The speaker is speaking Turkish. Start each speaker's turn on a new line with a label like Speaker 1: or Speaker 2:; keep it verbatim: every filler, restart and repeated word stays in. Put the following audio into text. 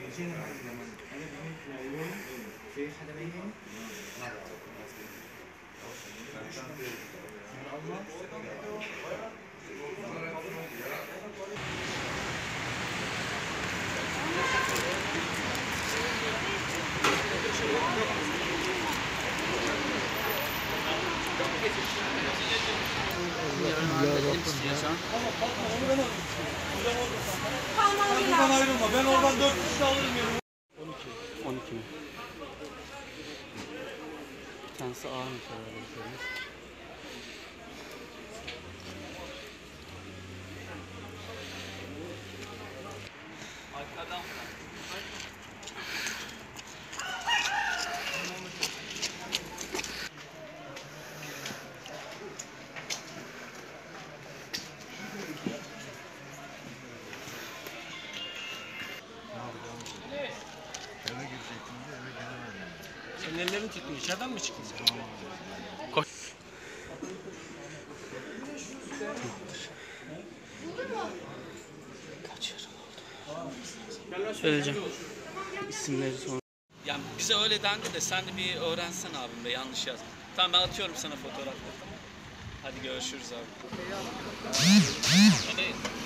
Speaker 1: Buradan ayrılma. Ben oradan dört kişi alırım yanıma.
Speaker 2: on iki. on iki mi? Bir tanesi ağırmış herhalde. Arkadan
Speaker 3: Eve girecektim de eve gelemedim.
Speaker 1: Senin ellerin titriyor. İçeriden mi çıktın sen?
Speaker 2: koş. Kaç yarın oldu? Söyleyeceğim. İsimleri sonra. Yani bize öyle dendi de sen de bir öğrensen abim be, yanlış yaz. Tamam, ben atıyorum sana fotoğrafları. Hadi görüşürüz abi. Hani